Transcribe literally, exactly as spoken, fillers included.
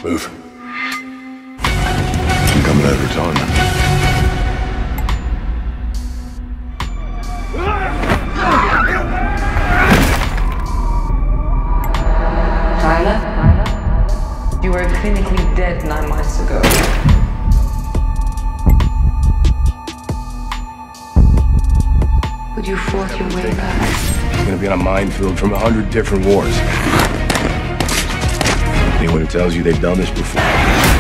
Move. I'm coming over time. Tyler? You were clinically dead nine months ago. But you fought your way back. You're gonna be on a minefield from a hundred different wars. Anyone who tells you they've done this before